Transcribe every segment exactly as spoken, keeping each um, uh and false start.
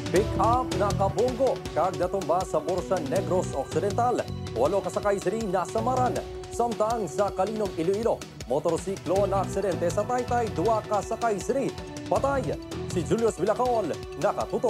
Pick up na kabunggo kag natumba sa Bursa Negros Occidental. Walo kasakay siri nasamaran. Samtang sa Kalinog Iloilo, motorsiklo na aksidente sa Taytay, duwa kasakay siri patay. Si Julius Villacaol nakatutok.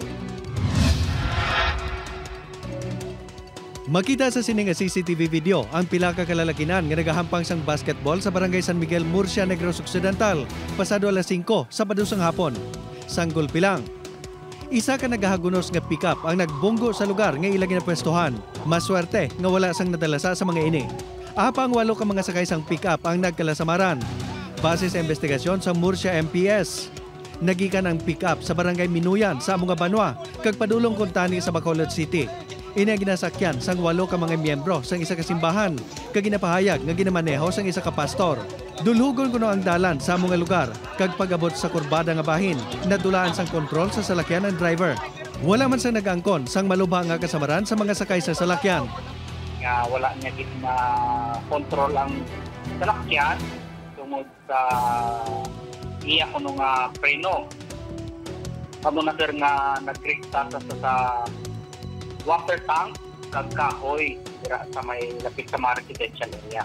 Makita sa sining nga C C T V video ang pila ka kalalakinan nga nagahampang sang basketball sa Barangay San Miguel, Murcia, Negros Occidental pasado alas singko sa padusang hapon. Sanggol pilang. Isa ka nagahagunos nga pick-up ang nagbunggo sa lugar nga ilang ginapwestuhan. Maswerte nga wala sang nadalasa sa mga ini. Apang walo ka mga sakay sang pick-up ang nagkalasamaran. Base sa investigasyon sa Murcia M P S, nagikan ang pick-up sa Barangay Minuyan sa Munga Banwa kag padulong kuntani sa Bacolod City. Ina ginasakyan sang walo ka mga miyembro sang isa ka simbahan kag ginapahayag nga ginamaneho sang isa ka pastor. Dulhugon kuno ang dalan sa mga lugar kag pag-abot sa kurbada nga bahin, nadulaan sang kontrol sa salakyan ang driver. Wala man sang nag-angkon sang malubha nga kasamaran sa mga sakay sa salakyan. Nga wala niya gid na kontrol ang salakyan tungod sa iya kuno nga preno. Amo na sir nga nagkrikta sa sa water tank kag kahoy dira sa may lapit sa mga residential area.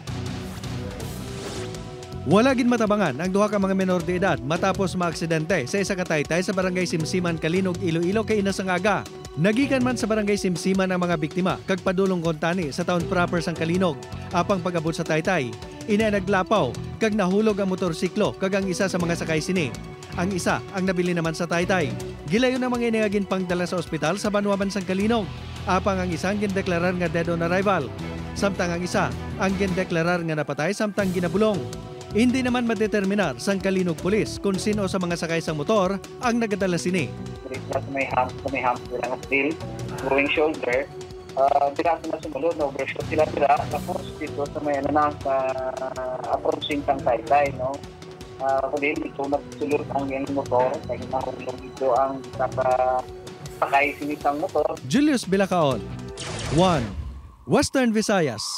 Wala gid matabangan ang duha ka mga menor de edad matapos maaksidente sa isa ka taytay sa Barangay Simsiman, Kalinog, Iloilo kay inasangaga. Nagikan man sa Barangay Simsiman ang mga biktima kag padulong kontani sa town proper sang Kalinog. Apang pag-abot sa taytay, ina naglapaw kag nahulog ang motorsiklo kag ang isa sa mga sakay sini. Ang isa ang nabili naman sa taytay. Gilayon ang mga iningagin pangdala sa ospital sa Banwa sang Kalinog. Apang ang isang gindeklarar nga dead on arrival. Samtang ang isa ang gindeklarar nga napatay samtang ginabulong. Hindi naman madeterminar sang Kalinog Police kung sino sa mga sakay sang motor ang nagadala sini. Sa may hump, sa may hump sila nga steel, growing shoulder. Uh, Dira sila sumunod, na overshoot sila sila. Tapos dito sa may ano na, sa approaching sang taytay, no? Uh, Kung dito nagsulot ang yung motor, kaya nahulog dito ang sa sakay sinisang motor. Julius Villacaol, one Western Visayas.